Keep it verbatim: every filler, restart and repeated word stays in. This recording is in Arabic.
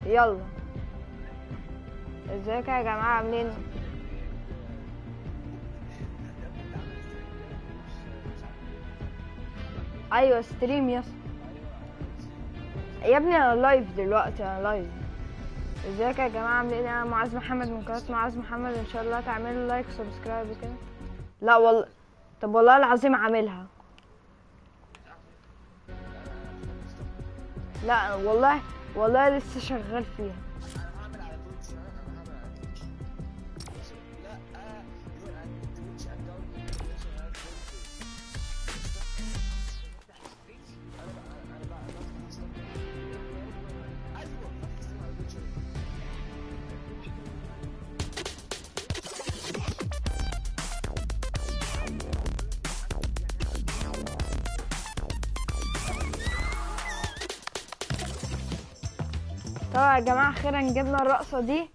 يلا ازيكم يا جماعه عاملين؟ ايوه ستريم يس يا ابني، انا لايف دلوقتي، انا لايف. ازيك يا جماعه عاملين ايه؟ انا معاذ محمد من قناه معاذ محمد. ان شاء الله تعملوا لايك وسبسكرايب وكده. لا والله، طب والله العظيم عاملها. لا والله والله لسه شغال فيها. طبعا يا جماعه اخيرا جبنا الرقصه دي.